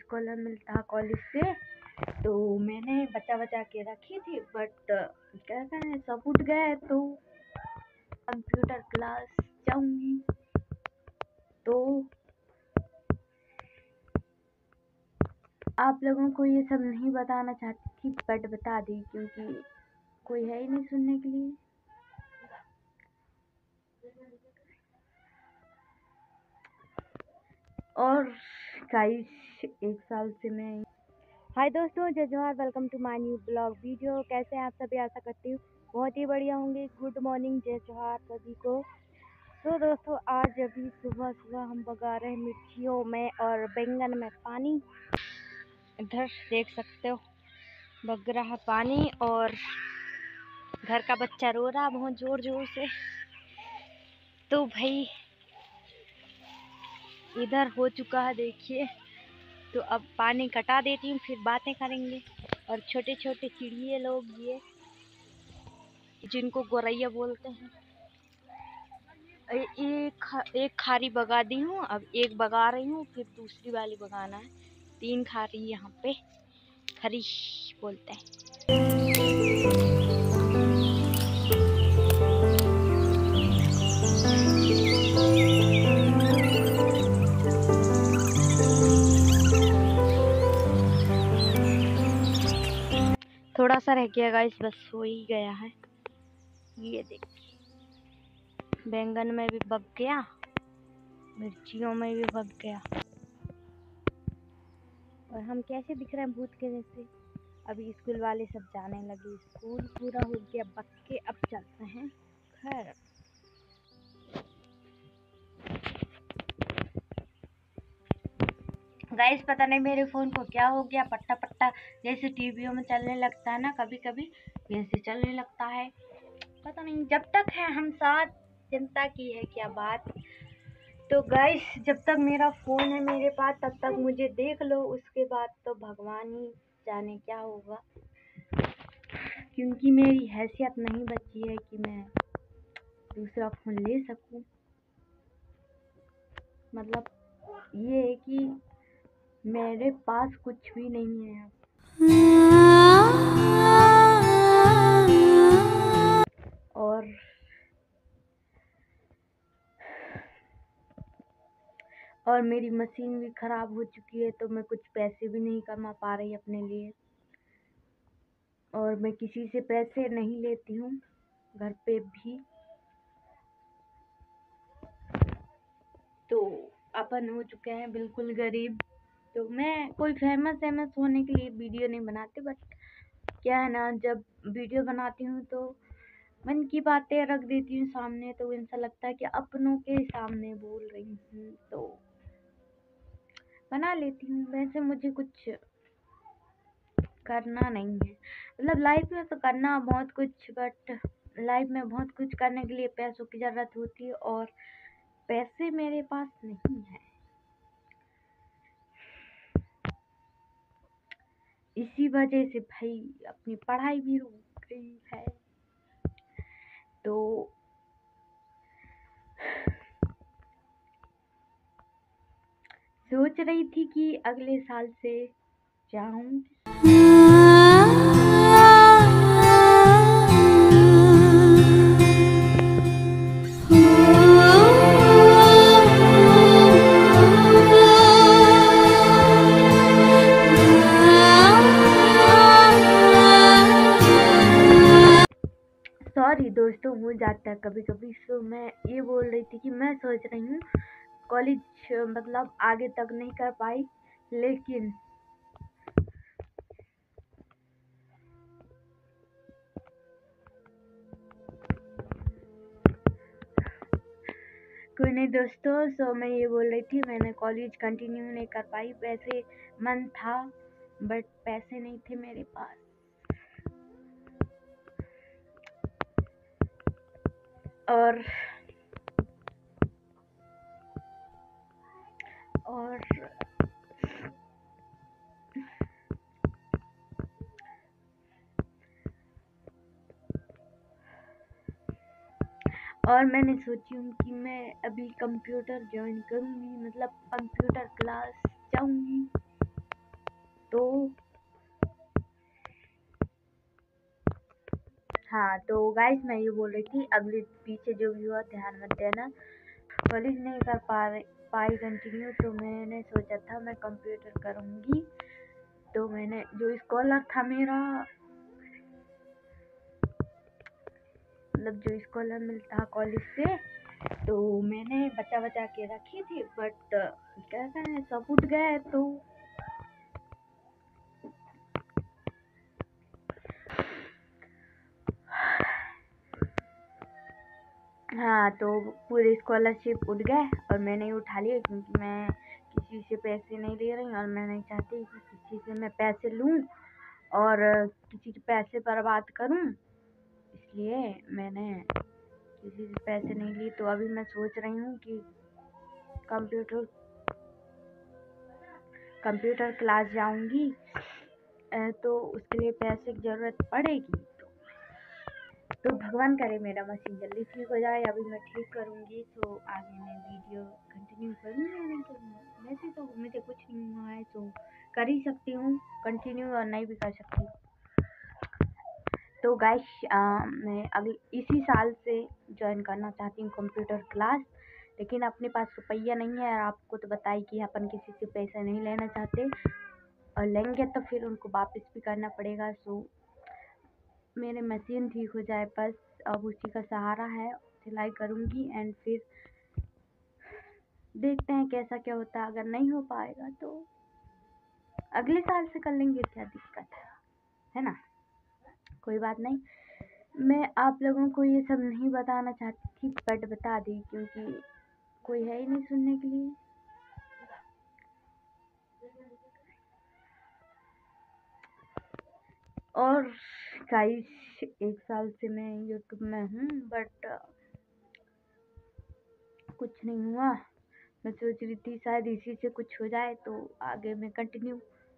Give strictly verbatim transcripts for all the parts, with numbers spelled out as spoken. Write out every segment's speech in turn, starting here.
Collar मिलता college से, तो मैंने बचा बचा के रखी थी, बट क्या करें सब उठ गए तो कंप्यूटर क्लास जाऊंगी। तो आप लोगों को ये सब नहीं बताना चाहती थी, बट बता दी क्योंकि कोई है ही नहीं सुनने के लिए। और गाइस एक साल से मैं हाय दोस्तों, जय जोहार, welcome to my new blog video. कैसे हैं आप सभी? आशा करती हूँ बहुत ही बढ़िया होंगे। गुड मॉर्निंग, जय जोहार सभी को। तो दोस्तों आज अभी सुबह सुबह हम बगा रहे हैं मिर्चियों में और बैंगन में पानी। इधर देख सकते हो बग रहा पानी और घर का बच्चा रो रहा बहुत जोर जोर से। तो भाई इधर हो चुका है देखिए। तो अब पानी कटा देती हूँ, फिर बातें करेंगे। और छोटे छोटे चिड़िए लोग ये जिनको गोरैया बोलते हैं, एक एक खारी बगा दी हूँ, अब एक बगा रही हूँ, फिर दूसरी वाली बगाना है। तीन खारी यहाँ पे खरी बोलते हैं। थोड़ा सा रह गया गाइस, बस हो ही गया है। ये देखिए बैंगन में भी पक गया, मिर्चियों में भी पक गया। और हम कैसे दिख रहे हैं भूत के जैसे। अभी स्कूल वाले सब जाने लगे, स्कूल पूरा हो गया पक के। अब चलते हैं घर। गाइस पता नहीं मेरे फ़ोन को क्या हो गया, पट्टा पट्टा जैसे टीवियों में चलने लगता है ना कभी कभी, वैसे चलने लगता है। पता नहीं, जब तक है हम साथ चिंता की है क्या बात। तो गाइस जब तक मेरा फ़ोन है मेरे पास तब तक मुझे देख लो, उसके बाद तो भगवान ही जाने क्या होगा। क्योंकि मेरी हैसियत नहीं बची है कि मैं दूसरा फ़ोन ले सकूं। मतलब ये है कि मेरे पास कुछ भी नहीं है और और मेरी मशीन भी ख़राब हो चुकी है, तो मैं कुछ पैसे भी नहीं कमा पा रही अपने लिए। और मैं किसी से पैसे नहीं लेती हूँ घर पे भी। तो अपन हो चुके हैं बिल्कुल गरीब। तो मैं कोई फेमस फेमस होने के लिए वीडियो नहीं बनाती, बट क्या है ना, जब वीडियो बनाती हूँ तो मन की बातें रख देती हूँ सामने, तो ऐसा लगता है कि अपनों के सामने बोल रही हूँ, तो बना लेती हूँ। वैसे मुझे कुछ करना नहीं है, मतलब लाइफ में तो करना बहुत कुछ, बट लाइफ में बहुत कुछ करने के लिए पैसों की ज़रूरत होती है और पैसे मेरे पास नहीं है। इसी वजह से भाई अपनी पढ़ाई भी रुक गई है। तो सोच रही थी कि अगले साल से जाऊंगी। सॉरी दोस्तों, हो जाता है कभी कभी। सो मैं ये बोल रही थी कि मैं सोच रही हूँ कॉलेज मतलब आगे तक नहीं कर पाई, लेकिन कोई नहीं दोस्तों। सो मैं ये बोल रही थी मैंने कॉलेज कंटिन्यू नहीं कर पाई। वैसे मन था बट पैसे नहीं थे मेरे पास। और और और मैंने सोची हूँ कि मैं अभी कंप्यूटर ज्वाइन करूँगी, मतलब कंप्यूटर क्लास जाऊँगी। हाँ तो गाइस मैं ये बोल रही थी, अगले पीछे जो भी हुआ ध्यान मत देना। कॉलेज नहीं कर पा रही पाई कंटिन्यू, तो मैंने सोचा था मैं कंप्यूटर करूँगी। तो मैंने जो स्कॉलर था मेरा, मतलब जो स्कॉलर मिलता कॉलेज से, तो मैंने बचा बचा के रखी थी, बट क्या करें सब उठ गए। तो हाँ तो पूरे स्कॉलरशिप उठ गए और मैंने ही उठा लिए, क्योंकि मैं किसी से पैसे नहीं ले रही और मैं नहीं चाहती कि किसी से मैं पैसे लूँ और किसी के पैसे बर्बाद करूँ, इसलिए मैंने किसी से पैसे नहीं लिए। तो अभी मैं सोच रही हूँ कि कंप्यूटर कंप्यूटर क्लास जाऊँगी, तो उसके लिए पैसे की ज़रूरत पड़ेगी। तो भगवान करे मेरा मशीन जल्दी ठीक हो जाए। अभी मैं ठीक करूँगी तो आगे मैं वीडियो कंटिन्यू करूँगी, नहीं तो वैसे तो मुझे कुछ नहीं हुआ है, तो कर ही सकती हूँ कंटिन्यू और नहीं भी कर सकती। तो गाइस मैं अगले इसी साल से ज्वाइन करना चाहती हूँ कंप्यूटर क्लास, लेकिन अपने पास रुपया नहीं है। आपको तो बताई कि अपन किसी से पैसे नहीं लेना चाहते, और लेंगे तो फिर उनको वापस भी करना पड़ेगा। सो मेरे मशीन ठीक हो जाए बस, अब उसी का सहारा है, सिलाई करूँगी एंड फिर देखते हैं कैसा क्या होता है। अगर नहीं हो पाएगा तो अगले साल से कर लेंगे, क्या दिक्कत है है ना, कोई बात नहीं। मैं आप लोगों को ये सब नहीं बताना चाहती थी, बट बता दी क्योंकि कोई है ही नहीं सुनने के लिए। और गाइस एक साल से मैं यूट्यूब में हूँ, बट कुछ नहीं हुआ। मैं सोच रही थी शायद इसी से कुछ हो जाए तो आगे मैं कंटिन्यू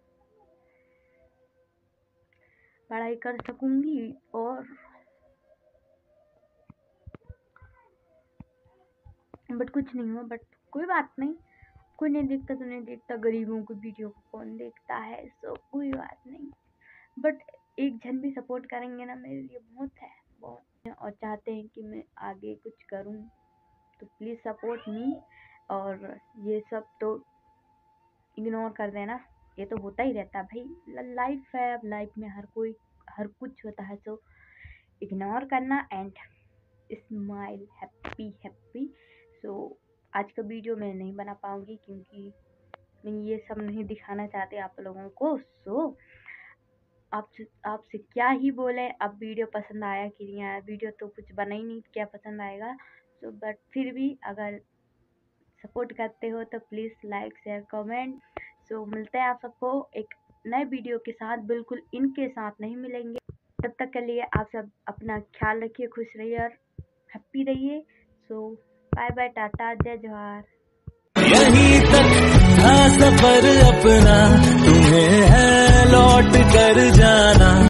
पढ़ाई कर सकूंगी। और बट कुछ नहीं हुआ, बट कोई बात नहीं, कोई नहीं देखता तो नहीं देखता, गरीबों को वीडियो को कौन देखता है, सो कोई बात नहीं। बट एक जन भी सपोर्ट करेंगे ना, मेरे लिए बहुत है बहुत है, और चाहते हैं कि मैं आगे कुछ करूं, तो प्लीज़ सपोर्ट मी। और ये सब तो इग्नोर कर देना, ये तो होता ही रहता है भाई, लाइफ है। अब लाइफ में हर कोई हर कुछ होता है, तो इग्नोर करना and smile happy happy. So आज का वीडियो मैं नहीं बना पाऊँगी क्योंकि मैं ये सब नहीं दिखाना चाहती आप लोगों को। सो आप आपसे क्या ही बोले, अब वीडियो पसंद आया कि नहीं आया, वीडियो तो कुछ बना ही नहीं, क्या पसंद आएगा। सो बट फिर भी अगर सपोर्ट करते हो तो please like share comment. So मिलते हैं आप सबको एक नए वीडियो के साथ, बिल्कुल इनके साथ नहीं मिलेंगे। तब तक के लिए आप सब अपना ख्याल रखिए, खुश रहिए और हैप्पी रहिए। सो बाय बाय, टाटा, जय जोहार। यहीं तक था सफर अपना, तुम्हें है लौट कर जाना।